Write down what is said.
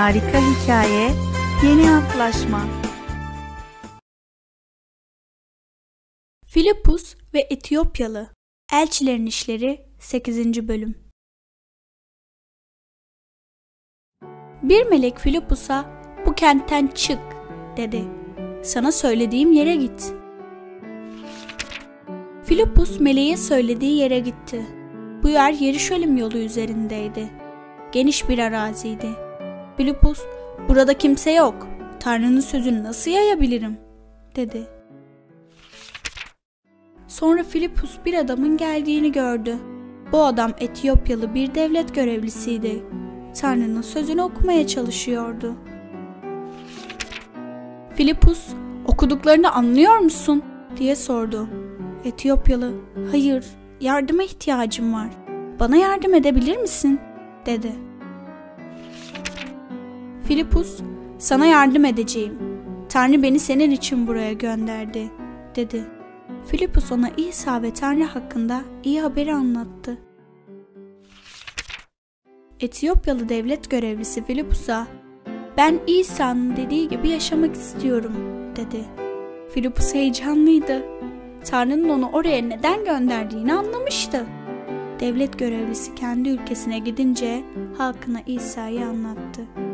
Harika hikaye, yeni antlaşma. Filipus ve Etiyopyalı Elçilerin İşleri 8. Bölüm. Bir melek Filipus'a "Bu kentten çık," dedi. "Sana söylediğim yere git." Filipus meleğe söylediği yere gitti. Bu yer Yeruşalim yolu üzerindeydi. Geniş bir araziydi. Filipus, "Burada kimse yok. Tanrı'nın sözünü nasıl yayabilirim?" dedi. Sonra Filipus bir adamın geldiğini gördü. Bu adam Etiyopyalı bir devlet görevlisiydi. Tanrı'nın sözünü okumaya çalışıyordu. Filipus, "Okuduklarını anlıyor musun?" diye sordu. Etiyopyalı, "Hayır, yardıma ihtiyacım var. Bana yardım edebilir misin?" dedi. Filipus, "Sana yardım edeceğim. Tanrı beni senin için buraya gönderdi," dedi. Filipus ona İsa ve Tanrı hakkında iyi haberi anlattı. Etiyopyalı devlet görevlisi Filipus'a, "Ben İsa'nın dediği gibi yaşamak istiyorum," dedi. Filipus heyecanlıydı. Tanrı'nın onu oraya neden gönderdiğini anlamıştı. Devlet görevlisi kendi ülkesine gidince halkına İsa'yı anlattı.